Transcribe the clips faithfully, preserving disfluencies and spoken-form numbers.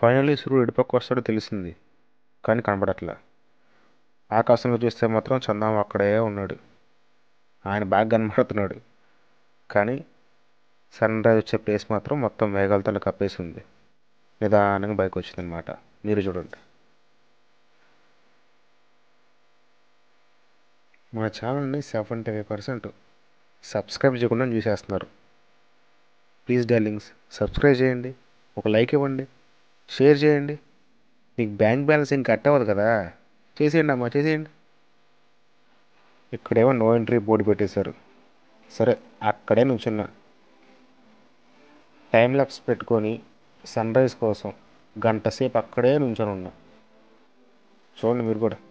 Finally సూర్యుడు ఎటుపక్క వస్తాడో తెలిసింది, కానీ కనబడట్లా. ఆకాశంలో చూస్తే మాత్రం చందమామ అక్కడే ఉన్నాడు. ఆయన బాగా కనబడుతున్నాడు, కానీ సన్ రైజ్ వచ్చే ప్లేస్ మాత్రం మొత్తం మేఘాలతో కప్పేసి ఉంది. నిదానంగా బయటకు వచ్చిందనమాట. మీరు చూడండి. మన ఛానల్ని సెవెంటీ ఫైవ్ పర్సెంట్ సబ్స్క్రైబ్ చేయకుండా చూసేస్తున్నారు. ప్లీజ్ డార్లింగ్స్, సబ్స్క్రైబ్ చేయండి, ఒక లైక్ ఇవ్వండి, షేర్ చేయండి. మీకు బ్యాంక్ బ్యాలెన్స్ ఇంకా కట్ అవ్వదు కదా, చేసేయండి అమ్మా, చేసేయండి. ఇక్కడేమో నో ఎంట్రీ బోర్డు పెట్టేశారు. సరే, అక్కడే నుంచున్నా. టైం ల్యాప్స్ పెట్టుకొని సన్ రైజ్ కోసం గంట సేపు అక్కడే నుంచొని ఉన్నా. చూడండి మీరు కూడా.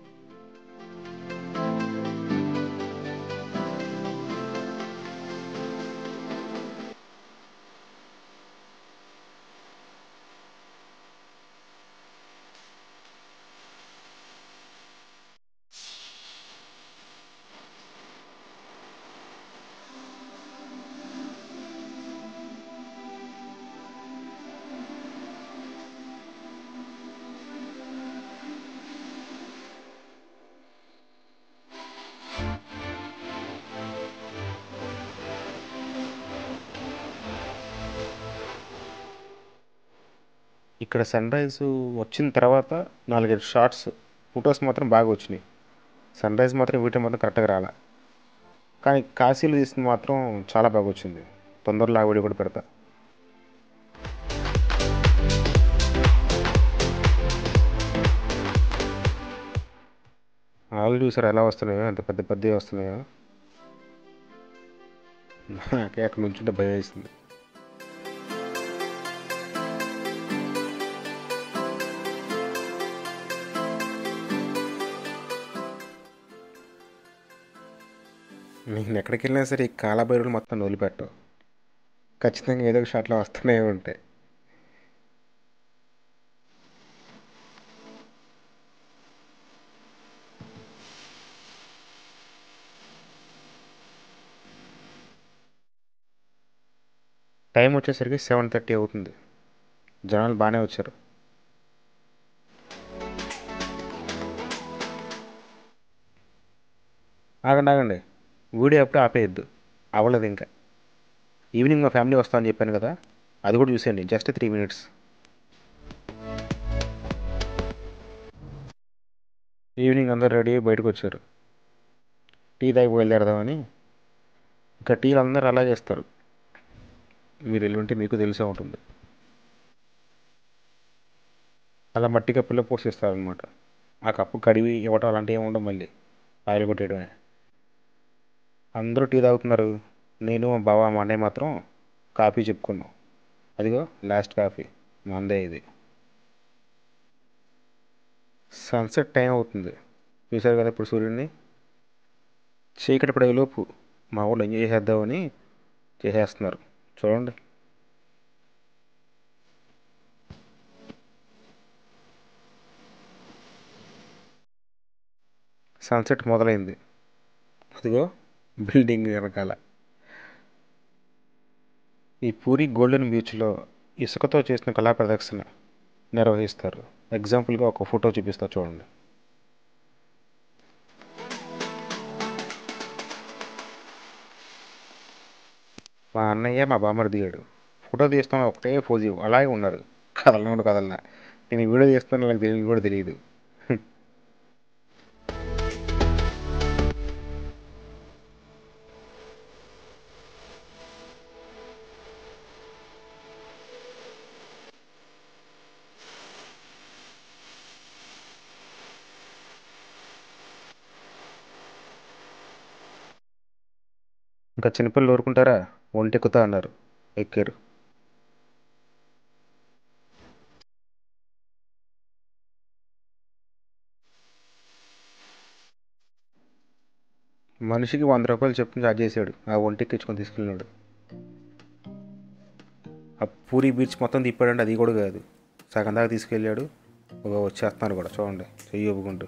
ఇక్కడ సన్ రైజ్ వచ్చిన తర్వాత నాలుగైదు షార్ట్స్ ఫొటోస్ మాత్రం బాగా వచ్చినాయి. సన్ రైజ్ మాత్రం వీటిని మాత్రం కరెక్ట్గా రాలా, కానీ కాశీలో తీసింది మాత్రం చాలా బాగా వచ్చింది. తొందరలో ఆ వీడియో కూడా పెడతా. ఆలు చూసారు ఎలా వస్తున్నాయో, ఎంత పెద్ద పెద్దవి వస్తున్నాయో. నాకే అక్కడ నుంచుంటే భయం వేసింది. నేను ఎక్కడికి వెళ్ళినా సరే ఈ కాలభైరులు మొత్తం వదిలిపెట్టవు. ఖచ్చితంగా ఏదో ఒక షాట్లో వస్తూనే ఉంటాయి. టైం వచ్చేసరికి సెవెన్ థర్టీ అవుతుంది. జనాలు బాగానే వచ్చారు. ఆగండి ఆగండి, వీడియో అప్పుడే ఆపేయద్దు, అవ్వలేదు ఇంకా. ఈవినింగ్ మా ఫ్యామిలీ వస్తా అని చెప్పాను కదా, అది కూడా చూసేయండి. Just three minutes. ఈవినింగ్ అందరు రెడీ అయ్యి బయటకు వచ్చారు. టీ తాగి బయలుదేరదామని. ఇంకా టీలు అందరూ అలా చేస్తారు, మీరు ఎల్లుంటే మీకు తెలిసే ఉంటుంది. అలా మట్టి కప్పులో పోషిస్తారనమాట. ఆ కప్పు కడిగి ఇవ్వటం అలాంటివి ఏమి ఉండవు, మళ్ళీ ఆయిల్ కొట్టేయడమే. అందరూ టీ తాగుతున్నారు. నేను మా బావ మా అన్నయ్య మాత్రం కాఫీ చెప్పుకున్నాం. అదిగో లాస్ట్ కాఫీ మందే ఇది. సన్సెట్ టైం అవుతుంది, చూసారు కదా ఇప్పుడు సూర్యుడిని. చీకటి పడేలోపు మా వాళ్ళు ఎంజాయ్ చేసేద్దామని చేసేస్తున్నారు. చూడండి. సన్సెట్ మొదలైంది. అదిగో బిల్డింగ్ వెనకాల. ఈ పూరి గోల్డెన్ బీచ్లో ఇసుకతో చేసిన కళా ప్రదర్శన నిర్వహిస్తారు. ఎగ్జాంపుల్గా ఒక ఫోటో చూపిస్తా చూడండి. మా అన్నయ్య మా బామ్మర్ దిగాడు. ఫోటో తీస్తాను ఒకటే పోజు, అలాగే ఉన్నారు, కదలన కూడా కదలన. నేను వీడియో తీస్తాను, నాకు తెలియదు కూడా తెలియదు. ఇంకా చిన్నపిల్లలు ఊరుకుంటారా, ఒంటెక్కుతా అన్నారు, ఎక్కారు. మనిషికి వంద రూపాయలు చెప్పి చార్జ్ చేశాడు ఆ ఒంటెక్కించుకొని తీసుకెళ్ళినాడు. ఆ పూరి బీచ్ మొత్తం తిప్పాడంటే అది కూడా కాదు, సగం దాకా తీసుకెళ్ళాడు. ఒక వచ్చేస్తున్నాను కూడా చూడండి, చెయ్యి ఒప్పుకుంటూ.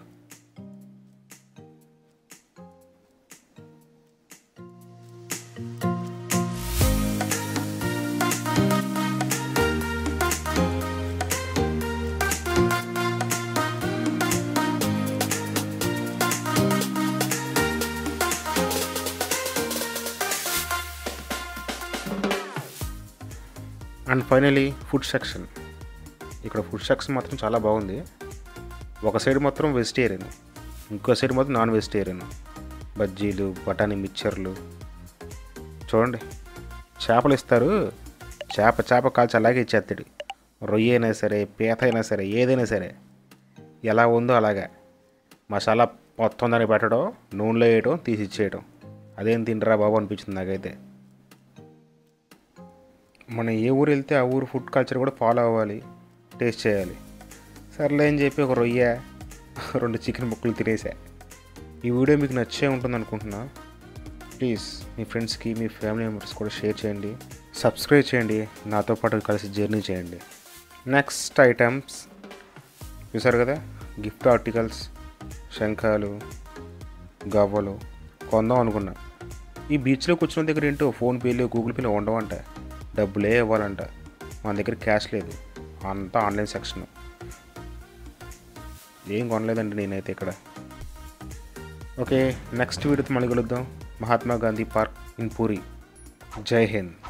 And finally food section. ఇక్కడ ఫుడ్ సెక్షన్ మాత్రం చాలా బాగుంది. ఒక సైడ్ మాత్రం వెజిటేరియన్, ఇంకో సైడ్ మాత్రం నాన్ వెజిటేరియన్. బజ్జీలు, బఠానీ మిక్చర్లు చూడండి. చేపలు ఇస్తారు, చేప చేప కాల్చి అలాగే ఇచ్చేస్తాడు. రొయ్య అయినా సరే, పీత అయినా సరే, ఏదైనా సరే ఎలా ఉందో అలాగా మసాలా మొత్తం దాన్ని పెట్టడం, నూనెలో వేయడం, తీసి ఇచ్చేయడం. అదేం తింటరా బాబు అనిపించింది నాకైతే. మనం ఏ ఊరు వెళ్తే ఆ ఊరు ఫుడ్ కల్చర్ కూడా ఫాలో అవ్వాలి, టేస్ట్ చేయాలి. సర్లే అని చెప్పి ఒక రొయ్య, రెండు చికెన్ ముక్కలు తినేసా. ఈ వీడియో మీకు నచ్చే ఉంటుంది అనుకుంటున్నా. ప్లీజ్ మీ ఫ్రెండ్స్కి, మీ ఫ్యామిలీ మెంబర్స్ కూడా షేర్ చేయండి, సబ్స్క్రైబ్ చేయండి, నాతో పాటు కలిసి జర్నీ చేయండి. నెక్స్ట్ ఐటమ్స్ చూసారు కదా, గిఫ్ట్ ఆర్టికల్స్, శంఖాలు, గవ్వలు కొందాం అనుకున్నా. ఈ బీచ్లో కూర్చున్న దగ్గర ఏంటో ఫోన్పేలు, గూగుల్ పేలు ఉండవంట, డబ్బులే ఇవ్వాలంట. మన దగ్గర క్యాష్ లేదు, అంతా ఆన్లైన్ సెక్షన్. ఏం కొనలేదండి నేనైతే ఇక్కడ. ఓకే, నెక్స్ట్ వీడియోతో మళ్ళీ కలుద్దాం. Mahatma Gandhi park in Puri. జై హింద్.